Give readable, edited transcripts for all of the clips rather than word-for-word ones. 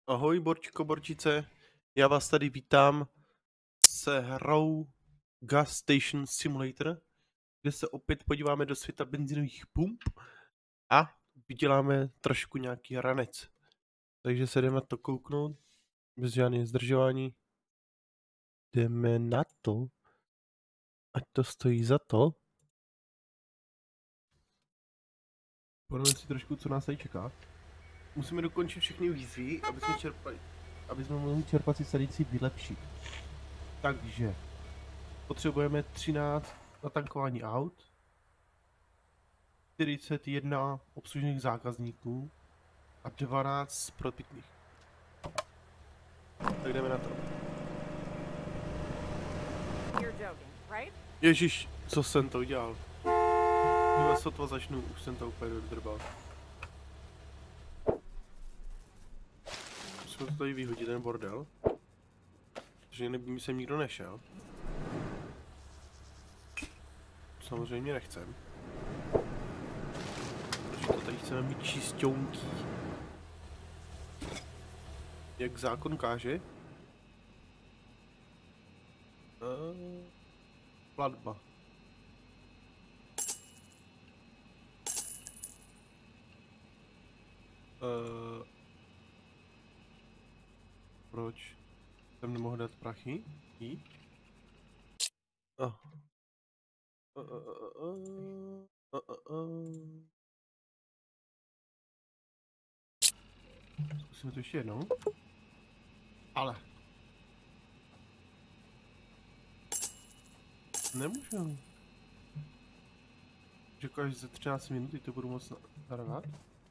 Ahoj Borčko, Borčice, já vás tady vítám se hrou Gas Station Simulator, kde se opět podíváme do světa benzinových pump a vyděláme trošku nějaký ranec. Takže se jdeme na to kouknout, bez žádného zdržování. Jdeme na to, ať to stojí za to. Podívejme si trošku, co nás tady čeká. Musíme dokončit všechny výzvy, aby jsme mohli čerpací stanici vylepšit. Takže potřebujeme 13 natankování aut, 41 obslužných zákazníků a 12 propitných. Tak jdeme na to. Ježíš, co jsem to udělal? Když sotva začnu, už jsem to úplně dodrbal. Musíme to tady vyhodit, ten bordel. Protože by sem nikdo nešel. Samozřejmě nechcem. Protože to tady chceme mít čisťounký. Jak zákon káže. Platba. Proč jsem nemohl dát prachy? Zkusíme to ještě jednou. Ale. Nemůžu. Řekl, až za 13 minut to budu moc narvat.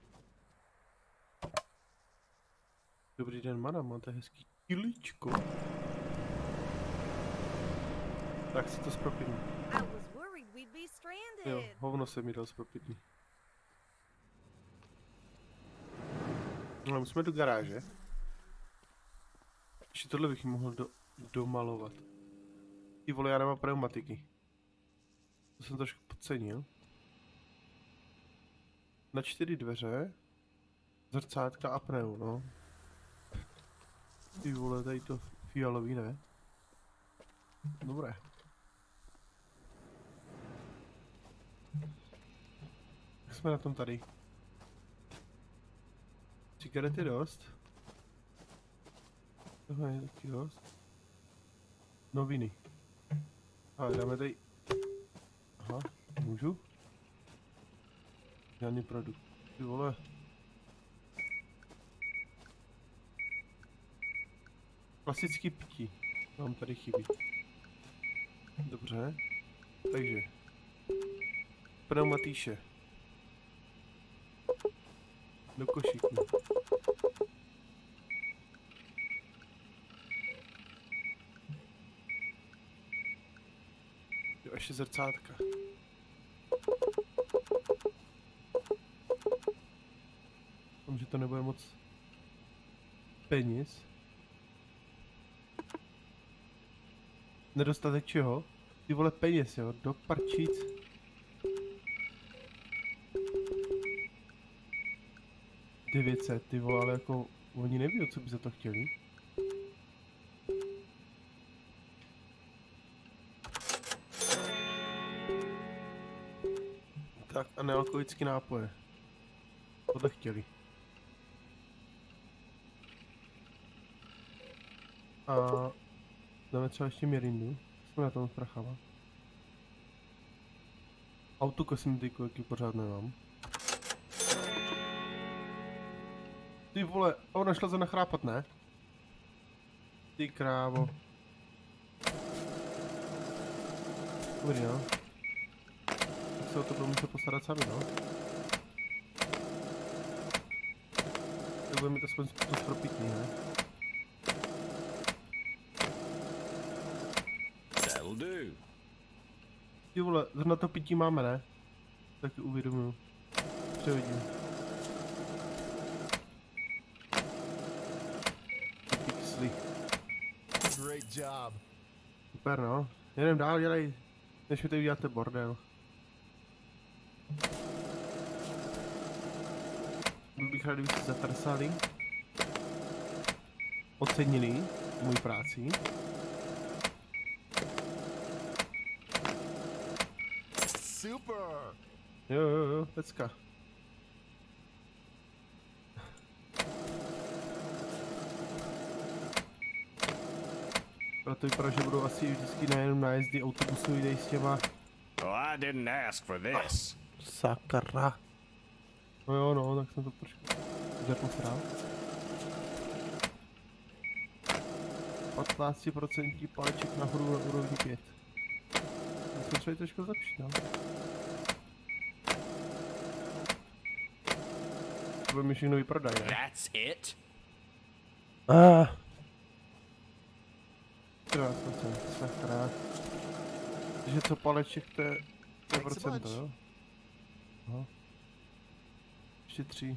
Dobrý den, madam, máte hezký kiličko. Tak si to zpropitní. Jo, hovno se mi dal zpropitní. No, musíme do garáže. Ještě tohle bych mohl domalovat. Ty vole, já nemám pneumatiky. To jsem trošku podcenil. Na 4 dveře, zrcátka a pneu, no. Ty vole, tady to fialový, ne? Dobré. Jak jsme na tom tady? Cigarety dost. Tohle je taky dost. Noviny. A dáme tady... Aha, můžu? Žádný produkt. Ty vole. Klasický pití. Mám tady chybí. Dobře. Takže. Pneumatýše. Do košíku. Jo, ještě zrcátka. Myslím, že to nebude moc peněz. Nedostatek čeho? Ty vole peněz, jo, do parčíc. $900, ty vole, ale jako oni neví, co by za to chtěli. Tak a nealkoholické nápoje. Tohle chtěli. A dáme třeba ještě mirindu. Jsme na tom s prachama. Autokosmetiku, jaký pořád nemám. Ty vole, ona šla za nachrápat, ne? Ty krávo. Dobrý, no. Tak se o to budu muset postarat sami, no. Tak bude mít aspoň to zpropitný, ne? Ty vole, zrovna to pití máme, ne? Taky uvědomuju. Přehodím. Pixely. Great job. Super, no. Jedem dál, dělej. Než mi tady uděláte bordel. Byl bych rád, kdybyste zatrsali. ocenili můj práci. Super. Jo, pecka. Proto vypadá, že budou asi vždycky nejenom nájezdy autobusů, jde s těma... Well, I didn't ask for this. Sakra. No jo, no, tak jsem to trošku zaposral. 15% paleček nahoru na úrovni 5. My jsme třeba trošku zlepšit, no. To bude mi všechno vyprodaj, ne? That's it? 14%, sakra. Takže co paleček, to je procento, jo? Aha. Ještě 3.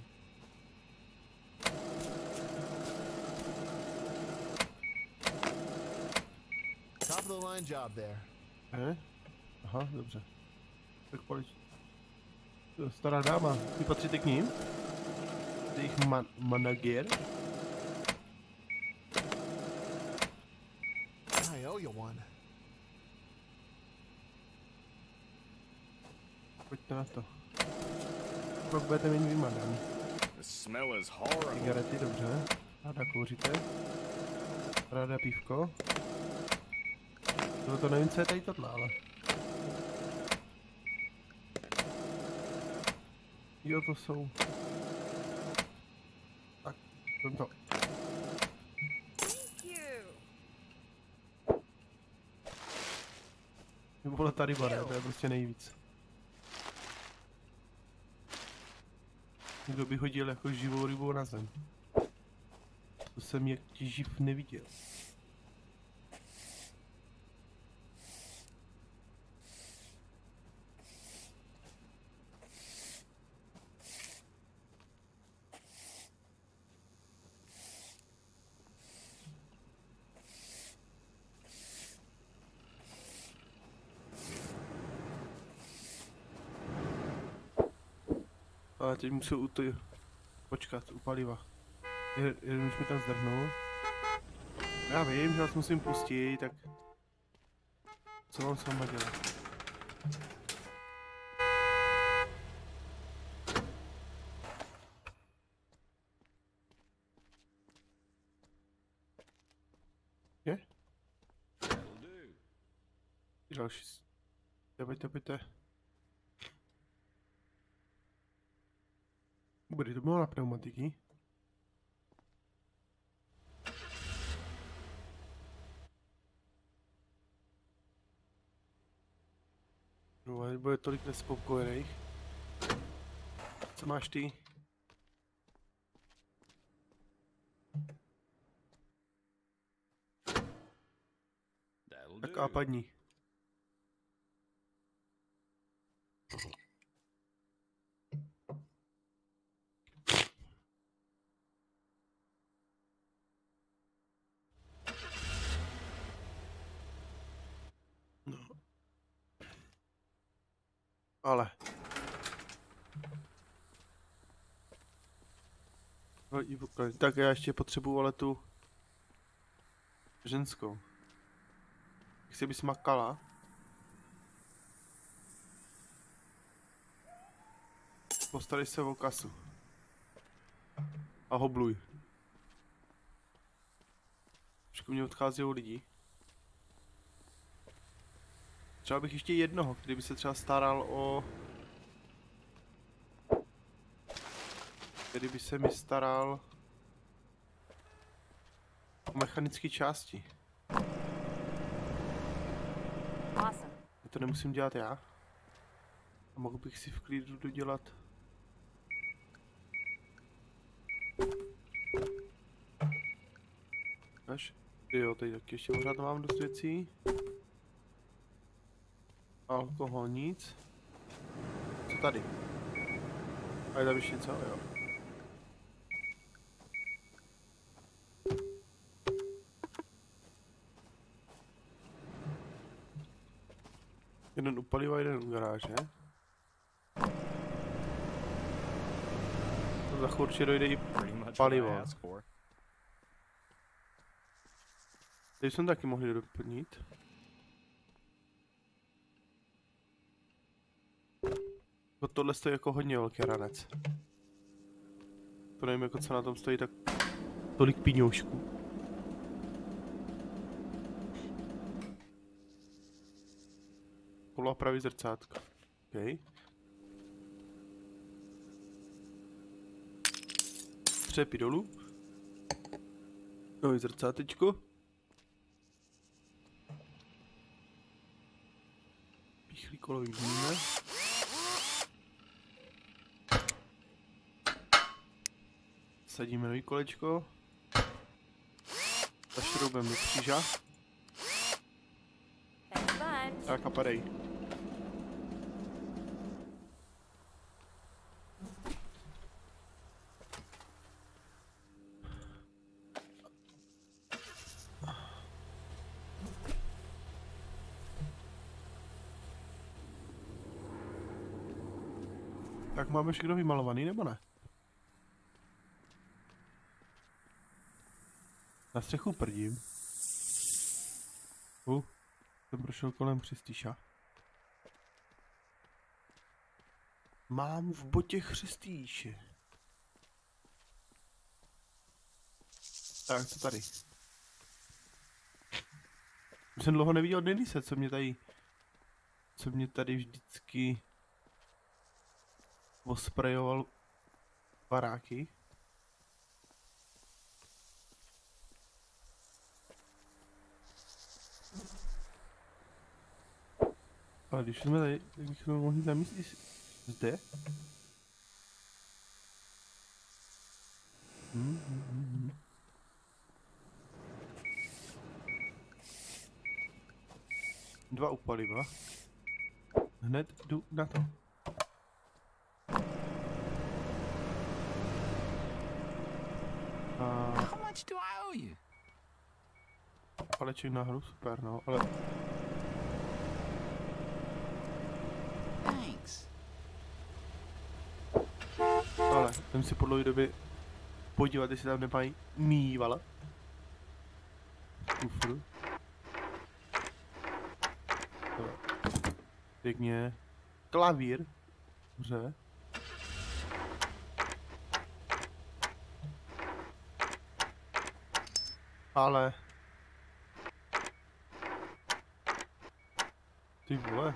Top of the line job there. Aha, dobře. Tak pojď. Stará dáma, vy patříte k ním? Jste jich manager? I owe you one. Pojďte na to. Pak budete mít vymadám. The smell is horrible. Cigarety, dobře. Ráda kouříte. Ráda pívko. To nevím, co je tady tohle, ale... Jo, to jsou... Tak, vem to. Vole, tady bare, to je prostě nejvíc. Někdo by hodil jako živou rybu na zem. To jsem jak živ neviděl. Ale teď musím počkat u paliva. Jeden už mi tam zdrhnul. Já vím, že vás musím pustit, tak... Co mám s váma dělat? Je? Další... Pojďte. Bude to bylo na pneumatiky. No, bude tolik nespokojených. Co máš ty? Tak a padni. Ale. Tak já ještě potřebuju ale tu ženskou. Chci, bys makala. Postarej se o kasu. A hobluj. Trošku mě odchází lidi. Třeba bych ještě jednoho, který by se třeba staral o... Který by se mi staral... o mechanické části. Já to nemusím dělat já. A mohl bych si v klidu dodělat... Až? Jo, tady taky ještě pořád mám dost věcí. Alkohol, nic. Co tady? A je tam ještě něco? Jo. Jeden u paliva, jeden u garáže. To za chvíli dojde i palivo. Tady jsme taky mohli doplnit. Tohle stojí jako hodně velký ranec. To nevím, jako co na tom stojí, tak tolik píňoušků. Kolo a pravý zrcátko. OK. Třepy dolů. Nový zrcátečko. Píchlý kolo vyměníme. Sadíme nový kolečko. Zašroubujeme do kříža. Tak a padej. Tak máme všechno vymalovaný, nebo ne? Na střechu prdím. Jsem prošel kolem Chřistýša. Mám v botě Chřistýše. Tak, co tady? Už jsem dlouho neviděl Denise, co mě tady vždycky osprejoval baráky. Ale když jsme tady, tak bychom mohli zamístit zde. Dva u paliva. Hned jdu na to. How much do I owe you? Paleček nahoru, super, no, ale... Thanks. Ale, jdem si po dlouhé době podívat, jestli tam nemají mývala. Kufru. Pěkně. Klavír. Dobře. Ale... Ty vole.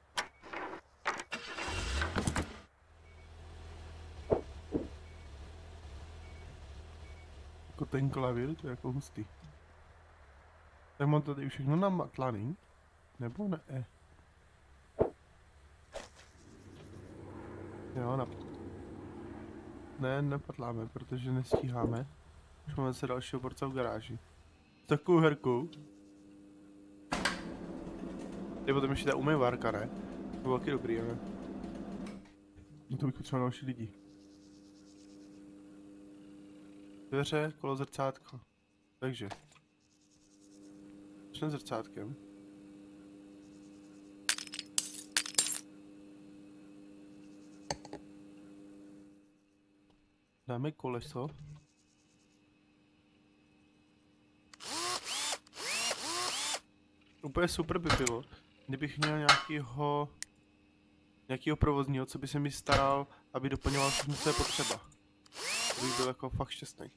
Jako ten klavír, to je jako hustý. Tak mám tady všechno namatlaný? Nebo ne? Jo, ne, nepatláme, protože nestíháme. Už máme se dalšího borca v garáži. S takovou herkou. Je potom ještě ta umývárka, ne? To bylo taky dobrý, ale... No to bych potřeboval další lidi. Dveře, kolo, zrcátko. Takže. Začneme zrcátkem. Dáme koleso. Úplně super by bylo, kdybych měl nějakýho provozního, co by se mi staral, aby doplňoval všechno, co je potřeba. To bych byl jako fakt šťastný.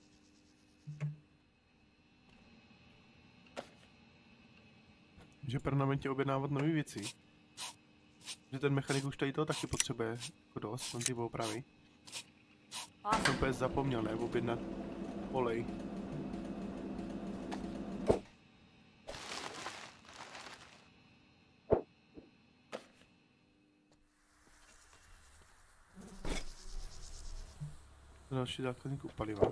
Že permanentně objednávat nové věci. Že ten mechanik už tady toho taky potřebuje jako dost, on ty opravy. Jsem úplně zapomněl, ne, objednat olej. Další zákazník u paliva.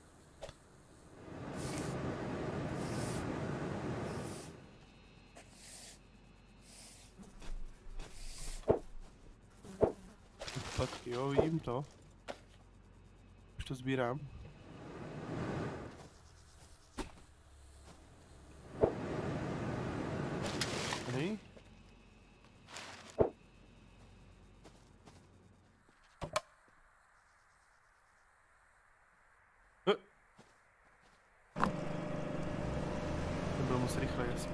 Odpadky, jo, vidím to. Už to sbírám. Hej. se rychle jasně.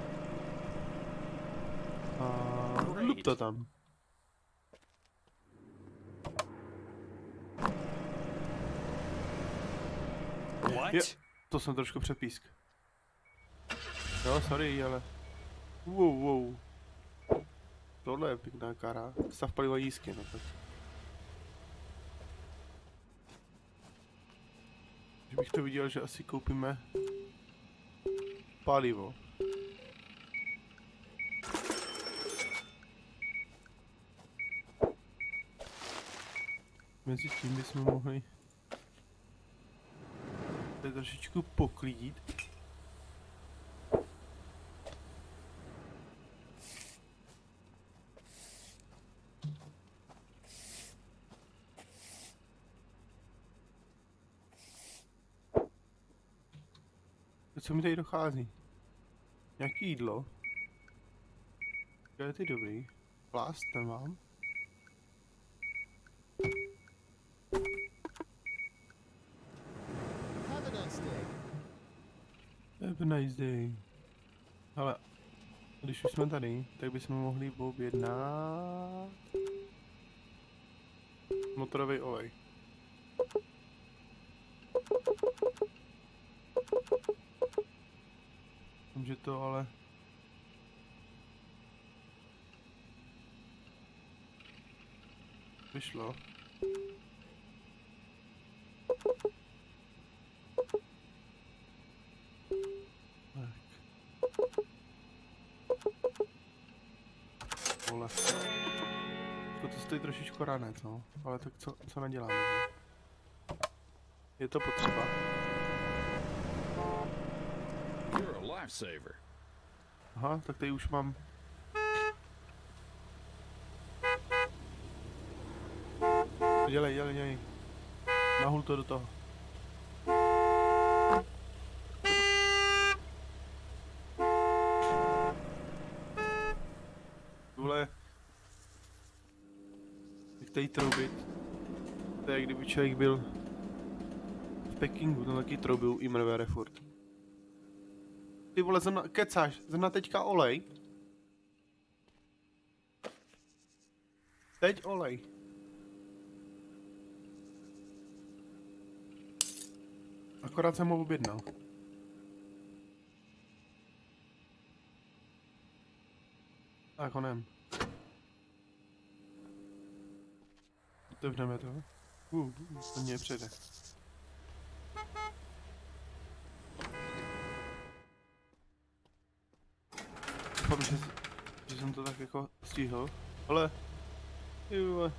A lup to tam. What? Jo, to jsem trošku přepísk. Jo, sorry, ale... Wow. Tohle je pěkná kara. Stav paliva jízky, no tak. Že bych to viděl, že asi koupíme palivo. Mezi tím bychom mohli tady trošičku poklidit. Co mi tady dochází? Nějaký jídlo? Je to dobrý. Plást nemám. Have a nice day. Have a nice day. Ale když už jsme tady, tak bychom mohli objednat motorový olej. Že to ale vyšlo. Tak. Vole. To stojí trošičku ranec, no. Ale tak co naděláme? Je to potřeba. You're a lifesaver. Aha, tak tady už mám. Dělej. Nahul to do toho. Vole. Jak tady troubit. To je, kdyby člověk byl v Pekingu, tam taky troubil i mrvére furt. Ty vole, kecáš, zrovna teďka olej. Teď olej. Akorát jsem ho objednal. Tak honem. Otevřeme to. To mě přijde. Doufám, že jsem to tak jako stihl. Ale... Jo.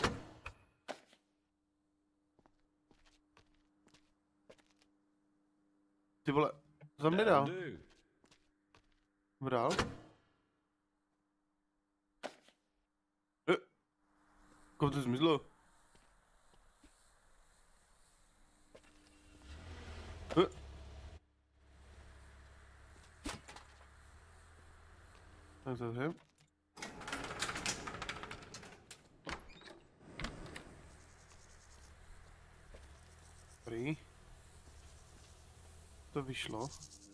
Ty vole, za mě dál. Vdál? Kam to zmizlo? Tak zavřem. Dobrý. To vyšlo.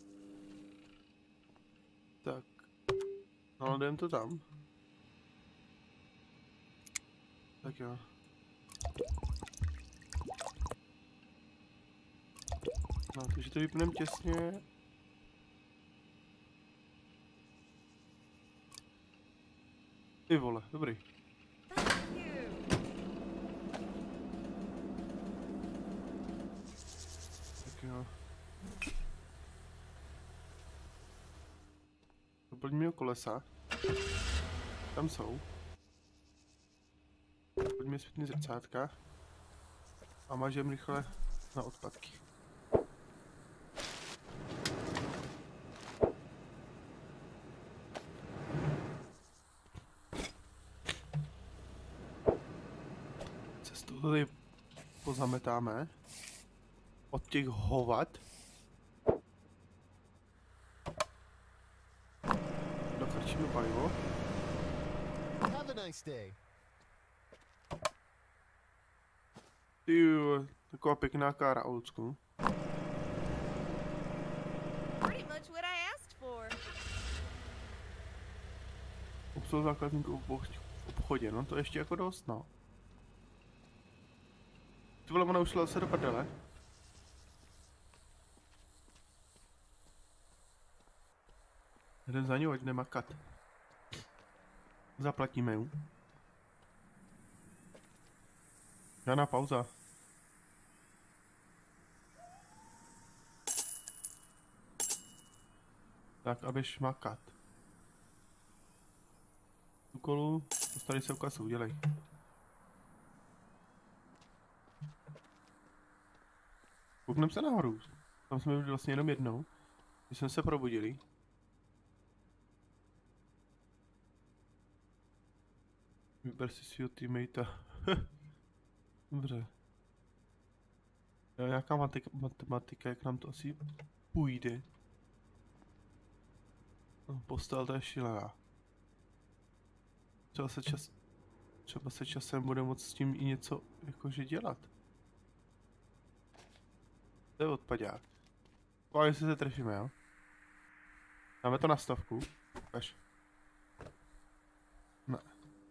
Tak. Naladujeme to tam. Tak jo. No, takže to vypneme těsně. Ty vole, dobrý. Tak jo. Doplňme o kolesa. Tam jsou. Doplňme světný zrcátka. A mažem rychle na odpadky. Cestu tady pozametáme. Od těch hovat. Dokrčíme palivo. Have a nice day. Tyjo, taková pěkná kára, old school. Pretty much what I asked for. Obsluha zákazníků v obchodě, no to je ještě jako dost, no. Ty vole, ona už šla se do prdele. Jdem za ní, ať nemakat. Zaplatíme ju. Žádná pauza. Tak, abyš makat. Úkolu, dostali se ukazu, udělej. Koukneme se nahoru. Tam jsme byli vlastně jenom jednou. Když jsme se probudili. Vyber si svýho teammatea. Dobře. Jo, nějaká matematika, jak nám to asi půjde. No, postel to je šílená. Třeba se časem bude moct s tím i něco jakože dělat. To je odpadák. No, jestli se trefíme, jo? Dáme to na 100. Ukaž. Ne.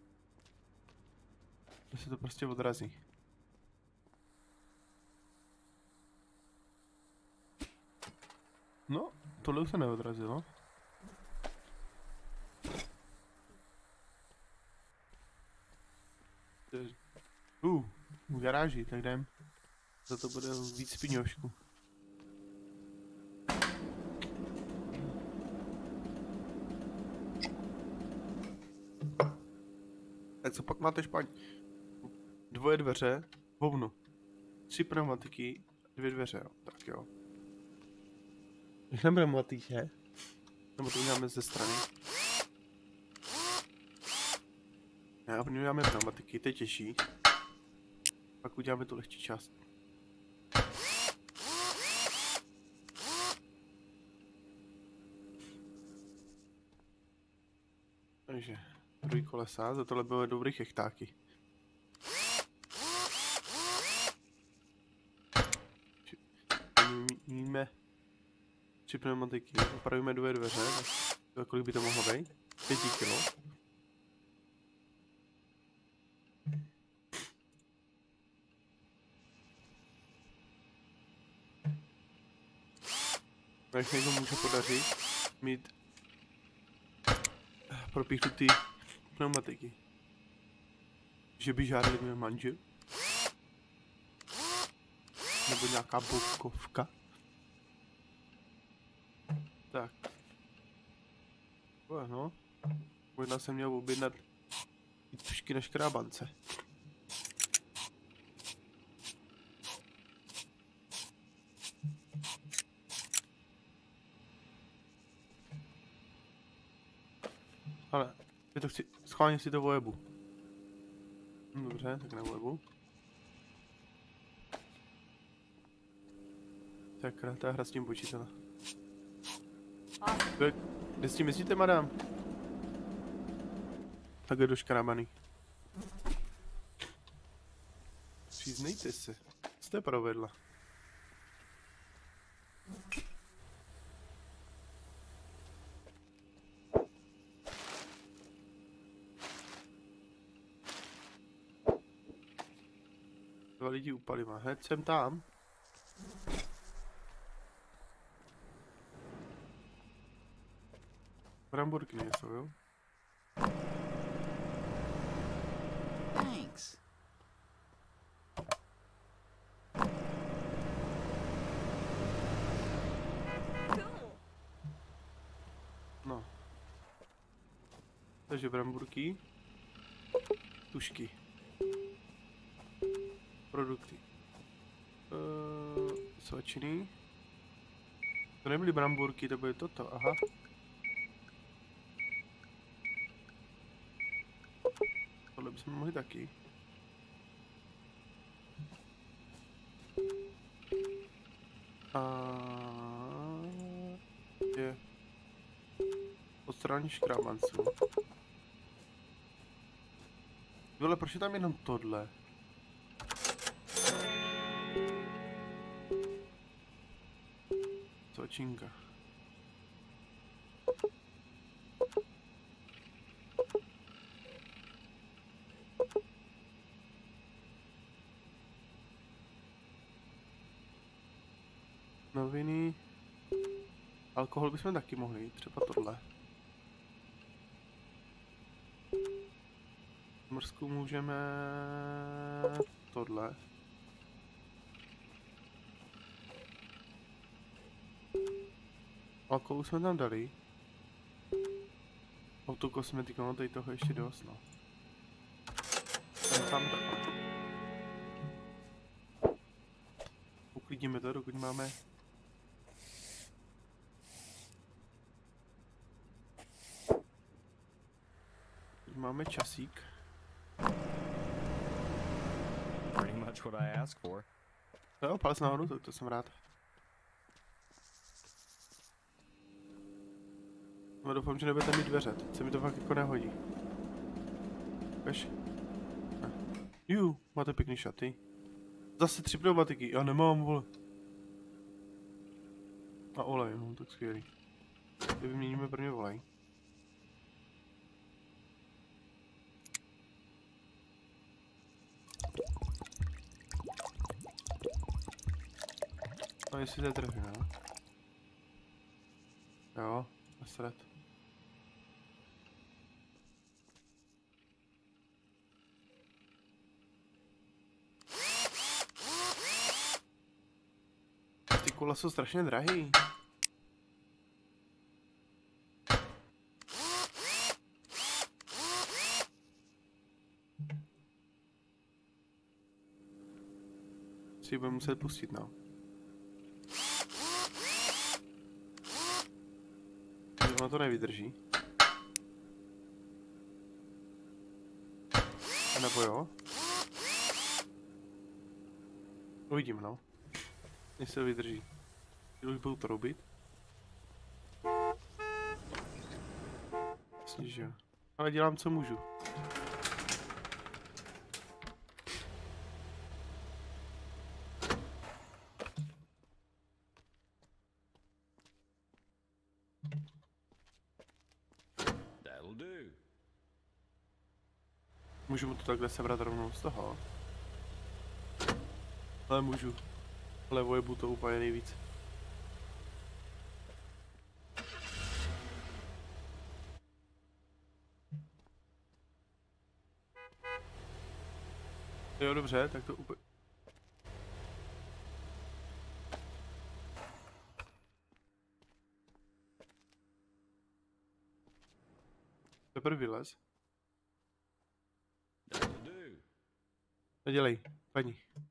To se to prostě odrazí. No, tohle už se neodrazilo. V garáži, tak jdem. Za to bude víc piňošku. Tak co pak máte špaň? Dvoje dveře, hovno. 3 pneumatiky, 2 dveře, jo. Tak jo. Když nebudeme mlatýše, nebo to uděláme ze strany. Já uděláme pneumatiky, to je těžší. Pak uděláme tu lehčí část. Takže, druhý kolesa, za tohle byly dobrý chechtáky. Míme 3 pneumatiky, opravíme 2 dveře, kolik by to mohlo být? 5 kilo. Jak se může podařit mít propíchnutý pneumatiky. Že by žádný měl manžel? Nebo nějaká bokovka? Tak. No. Možná jsem měl objednat i tušky na škrábance. Ale, já to chci, schválně si to vojebu. Dobře, tak nevojebu. Sakra, ta hra s tím počítala. Kde s tím myslíte, madam? Tak je doškrábaný. Přiznejte se, co jste provedla? Dva lidi u paliva, hned jsem tam. Bramburky nejsou, jo? Thanks. No. Takže bramburky. Tušky. Produkty. Svačiny. To nebyly bramburky, to byly toto, aha. Tohle bychom mohli taky. A je odstranění škrábanců. Vyle, proč je tam jenom tohle? Svačinka. Noviny. Alkohol bychom taky mohli, třeba tohle. V Morsku můžeme tohle. Alkohol jsme tam dali. Autokosmetika, no tady toho ještě dost, no. Tam takhle. Uklidíme to, dokud máme... Máme časík. Pretty much what I asked for. Jo, palec nahoru, to jsem rád. No doufám, že nebudete mít dveře, teď se mi to fakt jako nehodí. Kaž. Máte pěkný šaty. Zase 3 pneumatiky, já nemám, vole. A olej, no tak skvělý. Vyměníme prvně olej. No jestli to je trefí, no. Jo, nasrat. Ty kola jsou strašně drahý. Si ji budeme muset pustit, no. Ona to nevydrží. A nebo jo? Uvidím, no. Jestli to vydrží. Když budu troubit. Vlastně, že jo. Ale dělám, co můžu. That'll do. Můžu mu to takhle sebrat rovnou z toho. Ale můžu. Levo je to úplně nejvíc. Jo, dobře, tak to úplně... Teprve vylez. That'll do. Nedělej, paní.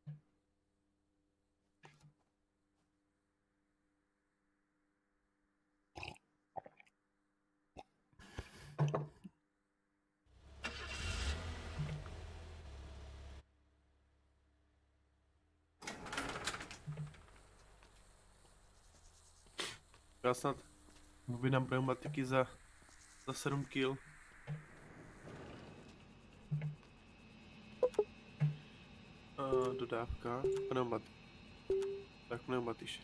Já snad vybínám pneumatiky za 7 kg. Dodávka, tak pneumatiš.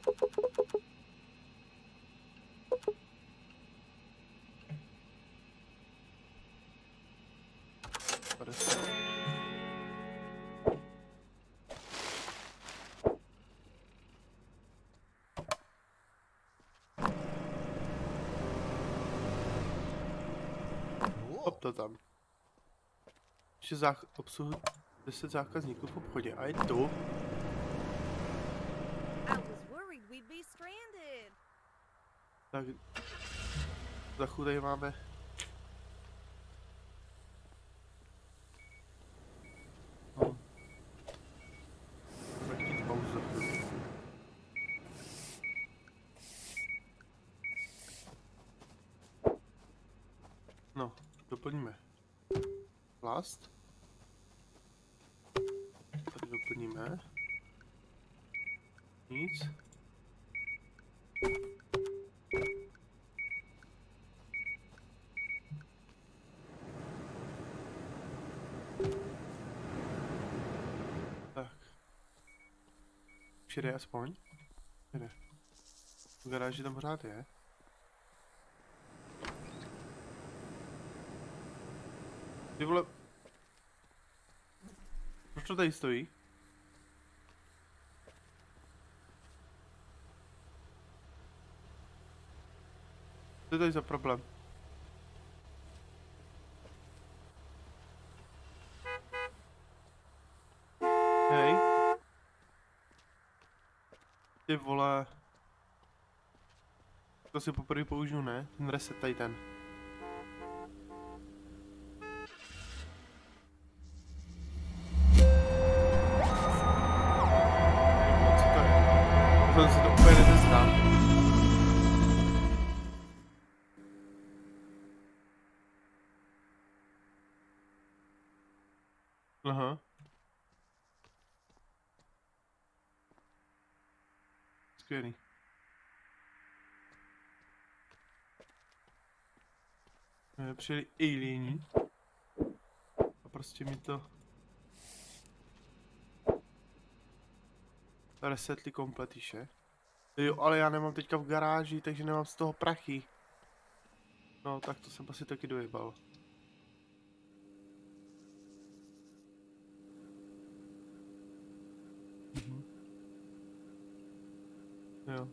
Hop to tam. Ještě obsluhu 10 zákazníků v obchodě a je tu. I was worried we'd be stranded. Tak za chudej máme. No. Bude chtít pauzu za chvíli. No, doplníme. Plast. Tady doplníme. Nic. Tak. Už jde aspoň? Jde. V garáži tam pořád je. Ty vole... Proč to tady stojí? Co je tady za problém? Hej. Ty vole. To si poprvé použiju, ne? Ten reset tady ten. Co to je? To se to úplně nezdá. Aha. Skvělý. Přijeli alieni. A prostě mi to... resetli kompletíše. Jo, ale já nemám teďka v garáži, takže nemám z toho prachy. No, tak to jsem asi taky dojebal. Jo.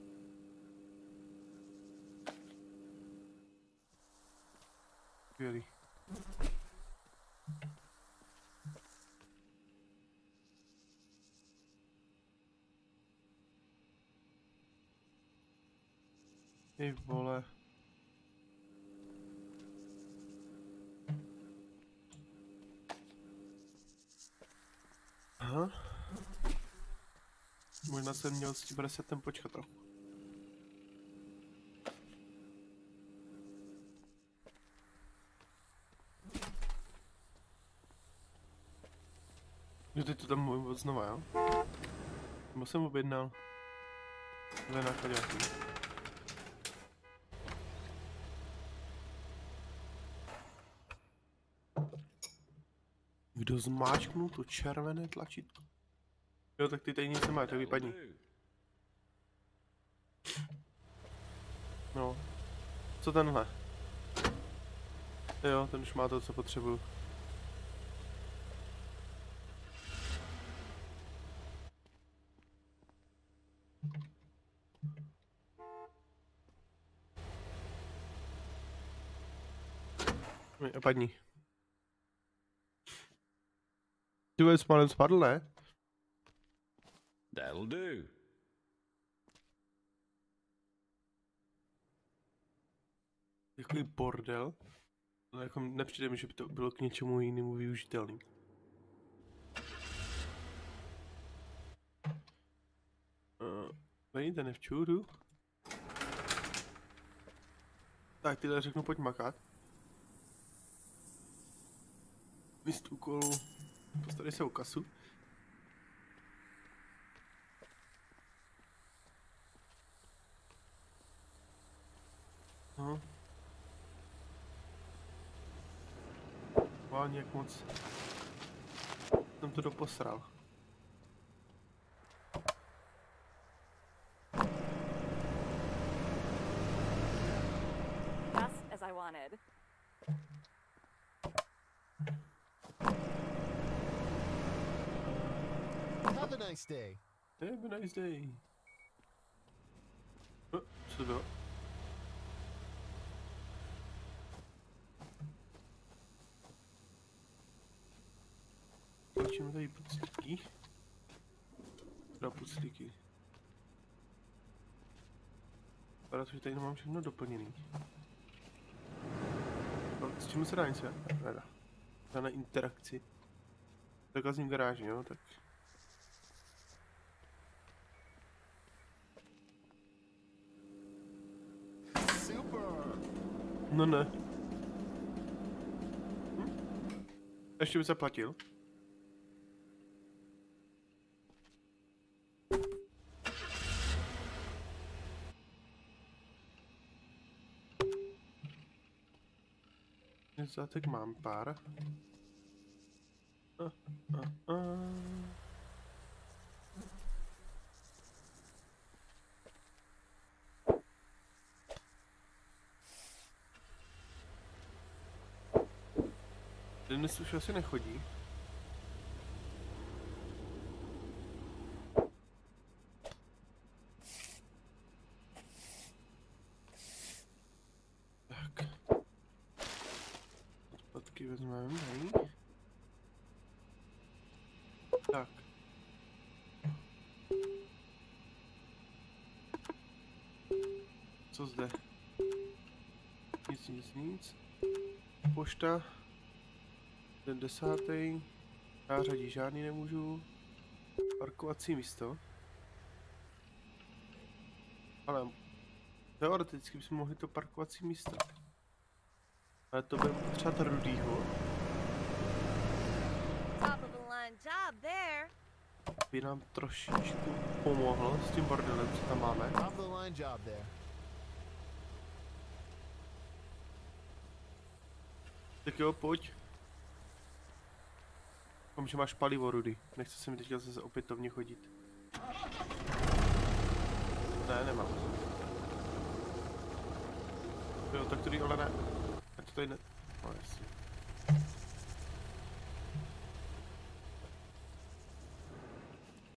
Skvělý. Ty vole. Aha. Možná jsem měl s tím resetem počkat trochu. Jo, teď to tam mluvím od znova, jo? Nebo jsem objednal. Tohle nákladáky. Kdo zmáčknul to červené tlačítko? Jo, tak ty tady nic nemáš, tak vypadni. No. Co tenhle? Jo, ten už má to, co potřebuju. A padni. Ty vůbec málem spadl, ne? That'll do. Takový bordel. Ale jako nepřijde mi, že by to bylo k něčemu jinému využitelný. Vejde nevčudu. Tak tyhle řeknu, pojď makat. Míst úkolu. Postarej se o kasu. No. Má nějak moc. Jsem to doposral. Just as I wanted. Have a nice day. Have a nice day. Co to bylo? Tlačíme tady puclíky. Teda puclíky. Protože tady nemám všechno doplněný. No, s čím se dá nic, já? Nedá. Žádná interakci. Zakazním garáži, jo, tak. Super. No ne. Ještě by zaplatil. Zátek mám pár. Dnes už asi nechodí. si vezmeme, hej. Tak. Co zde? Nic. Pošta. Ten 10. Já řadí žádný nemůžu. Parkovací místo. Ale teoreticky bychom mohli to parkovací místo. Ale to bude potřebovat Rudýho. Top of the line job there. By nám trošičku pomohl s tím bordelem, co tam máme. Top of the line job there. Tak jo, pojď. Doufám, že máš palivo, Rudy. Nechce se mi teďka zase opětovně chodit. Ne, nemám. Jo, tak tady ale ne. Já to tady ne... No jasně.